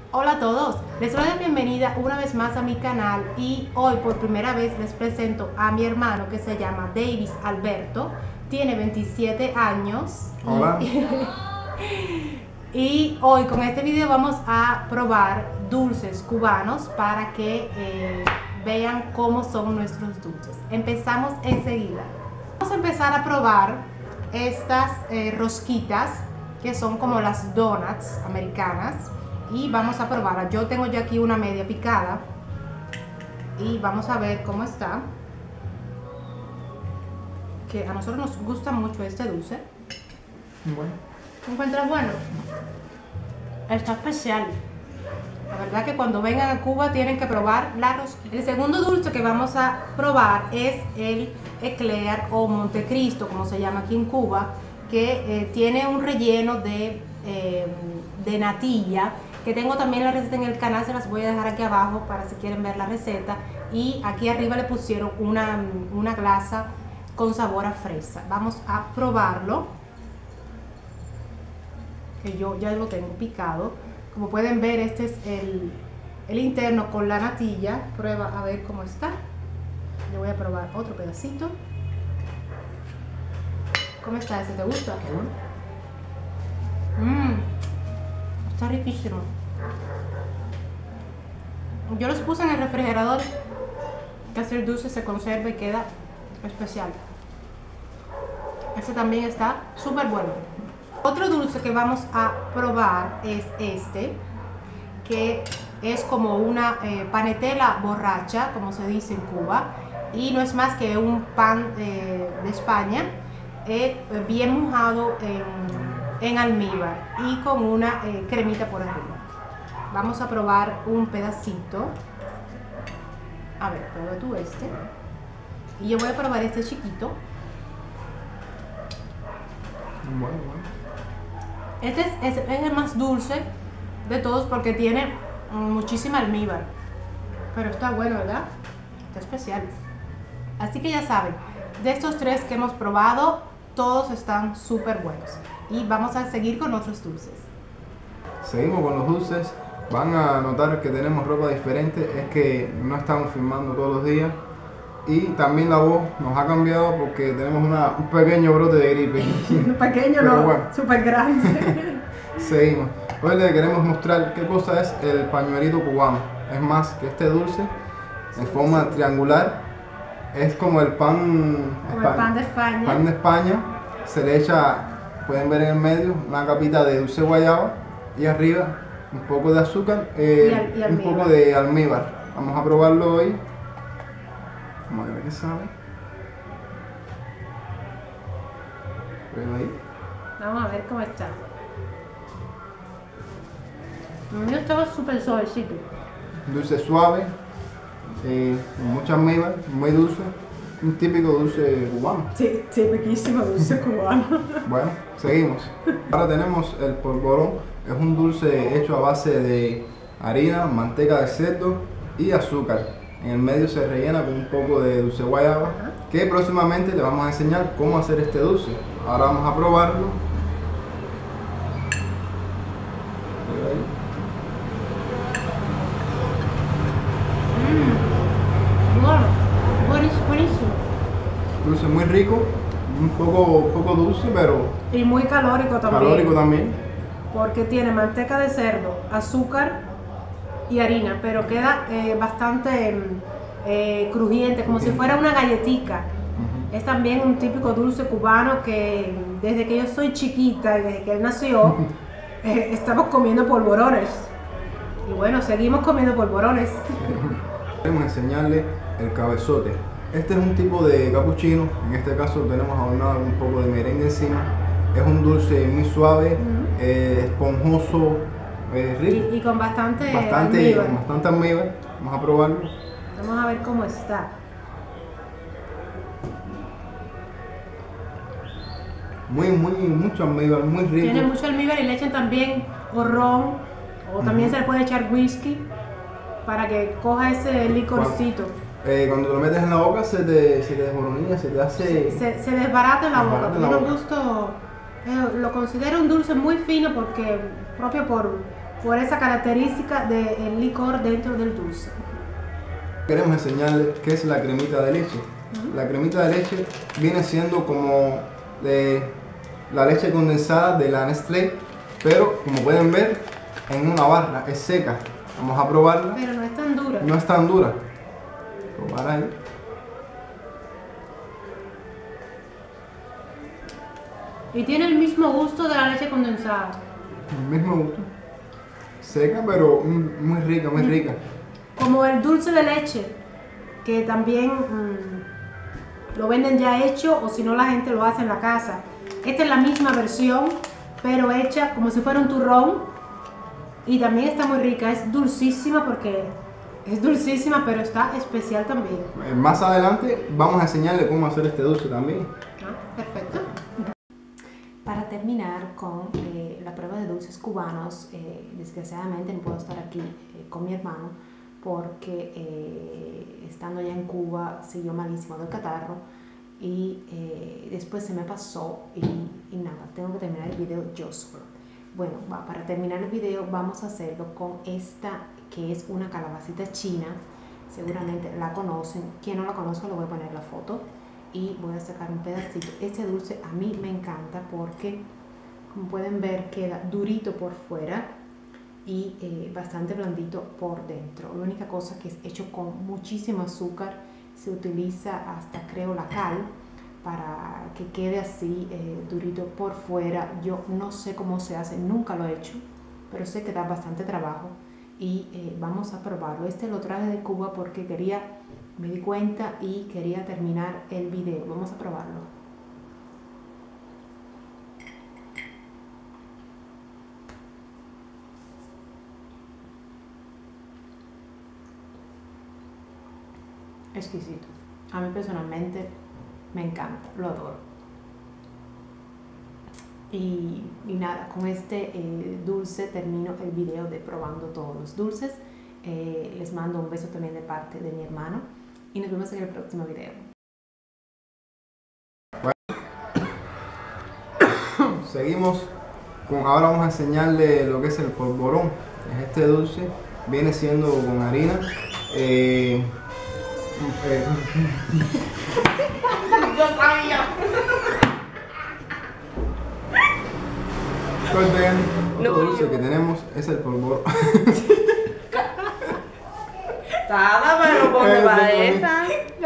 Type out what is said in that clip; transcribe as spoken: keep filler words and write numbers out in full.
Hola a todos, les doy la bienvenida una vez más a mi canal y hoy por primera vez les presento a mi hermano que se llama Davis Alberto, tiene veintisiete años. Hola. Y, y hoy con este video vamos a probar dulces cubanos para que eh, vean cómo son nuestros dulces. Empezamos enseguida. Vamos a empezar a probar estas eh, rosquitas que son como las donuts americanas. Y vamos a probarla. Yo tengo ya aquí una media picada y vamos a ver cómo está. Que a nosotros nos gusta mucho este dulce. Bueno. ¿Te encuentras bueno? Está especial. La verdad que cuando vengan a Cuba tienen que probar la rosquita. El segundo dulce que vamos a probar es el eclair o Montecristo, como se llama aquí en Cuba, que eh, tiene un relleno de, eh, de natilla, que tengo también la receta en el canal, se las voy a dejar aquí abajo para si quieren ver la receta. Y aquí arriba le pusieron una, una glasa con sabor a fresa. Vamos a probarlo, que yo ya lo tengo picado. Como pueden ver, este es el, el interno con la natilla. Prueba a ver cómo está. Yo voy a probar otro pedacito. ¿Cómo está ese? ¿Te gusta? Mmm, está riquísimo. Yo los puse en el refrigerador, que así el dulce se conserva y queda especial. Este también está súper bueno. Otro dulce que vamos a probar es este, que es como una eh, panetela borracha, como se dice en Cuba, y no es más que un pan eh, de España, eh, bien mojado en, en almíbar y con una eh, cremita por arriba. Vamos a probar un pedacito. A ver, prueba tú este. Y yo voy a probar este chiquito. Bueno, bueno. Este es, es, es el más dulce de todos porque tiene muchísima almíbar. Pero está bueno, ¿verdad? Está especial. Así que ya saben, de estos tres que hemos probado, todos están súper buenos. Y vamos a seguir con otros dulces. Seguimos con los dulces. Van a notar que tenemos ropa diferente, es que no estamos filmando todos los días. Y también la voz nos ha cambiado porque tenemos una, un pequeño brote de gripe. Pequeño, Pero no, bueno. súper grande. Seguimos. Hoy les queremos mostrar qué cosa es el pañuelito cubano. Es más que este dulce, en forma triangular, es como el pan, Como el pan de España. pan de España. Se le echa, pueden ver en el medio, una capita de dulce guayaba y arriba un poco de azúcar, eh, y al, y un poco de almíbar. Vamos a probarlo hoy. Vamos a ver qué sabe. Prueba ahí. Vamos a ver cómo está. El mío estaba súper suavecito. Dulce suave, eh, con mucha almíbar, muy dulce. Un típico dulce cubano. Sí, sí, riquísimo dulce cubano. Bueno, seguimos. Ahora tenemos el polvorón. Es un dulce hecho a base de harina, manteca de cerdo y azúcar. En el medio se rellena con un poco de dulce guayaba, que próximamente les vamos a enseñar cómo hacer este dulce. Ahora vamos a probarlo. Mmm, bueno, buenísimo, buenísimo. Dulce muy rico, un poco, poco dulce, pero Y muy calórico también. calórico también. Porque tiene manteca de cerdo, azúcar y harina, pero queda eh, bastante eh, crujiente, como si fuera una galletica. Uh-huh. Es también un típico dulce cubano que desde que yo soy chiquita y desde que él nació, eh, estamos comiendo polvorones. Y bueno, seguimos comiendo polvorones. Queremos enseñarle el cabezote. Este es un tipo de capuchino, en este caso tenemos adornado un poco de merengue encima. Es un dulce muy suave, uh-huh. eh, esponjoso, eh, rico. Y, y con bastante, bastante almíbar. Con bastante almíbar. Vamos a probarlo. Vamos a ver cómo está. Muy, muy, mucho almíbar, muy rico. Tiene mucho almíbar y le echan también o ron, o también uh-huh. se le puede echar whisky para que coja ese licorcito. Eh, cuando lo metes en la boca se te, se te desmoronilla, se te hace... Se, se desbarata en la boca, tiene un boca. gusto, eh, lo considero un dulce muy fino porque propio por, por esa característica del licor dentro del dulce. Queremos enseñarles qué es la cremita de leche. Uh-huh. La cremita de leche viene siendo como de la leche condensada de la Nestlé, pero como pueden ver en una barra, es seca. Vamos a probarla. Pero no es tan dura. No es tan dura. Probar ahí. Y tiene el mismo gusto de la leche condensada. El mismo gusto. Seca, pero muy rica, muy rica. Como el dulce de leche, que también mmm, lo venden ya hecho, o si no la gente lo hace en la casa. Esta es la misma versión, pero hecha como si fuera un turrón. Y también está muy rica, es dulcísima porque es dulcísima, pero está especial también. Más adelante vamos a enseñarle cómo hacer este dulce también. Ah, perfecto. Para terminar con eh, la prueba de dulces cubanos, eh, desgraciadamente no puedo estar aquí eh, con mi hermano porque eh, estando ya en Cuba siguió malísimo del catarro y eh, después se me pasó y, y nada, tengo que terminar el video yo solo. Bueno, va, para terminar el video vamos a hacerlo con esta que es una calabacita china, seguramente la conocen, quien no la conozca le voy a poner la foto. Y voy a sacar un pedacito. Este dulce a mí me encanta porque, como pueden ver, queda durito por fuera y eh, bastante blandito por dentro. La única cosa que es hecho con muchísimo azúcar, se utiliza hasta creo la cal para que quede así eh, durito por fuera. Yo no sé cómo se hace, nunca lo he hecho, pero sé que da bastante trabajo y eh, vamos a probarlo. Este lo traje de Cuba porque quería... me di cuenta y quería terminar el video. Vamos a probarlo. Exquisito. A mí personalmente me encanta, lo adoro. Y, y nada, con este eh, dulce termino el video de probando todos los dulces. Eh, les mando un beso también de parte de mi hermano. Y nos vemos en el próximo video. Bueno, seguimos con, ahora vamos a enseñarle lo que es el polvorón. Este dulce viene siendo con harina. Eh, eh, Yo sabía. Otro dulce que tenemos es el polvorón. Nada, pero porque para esta.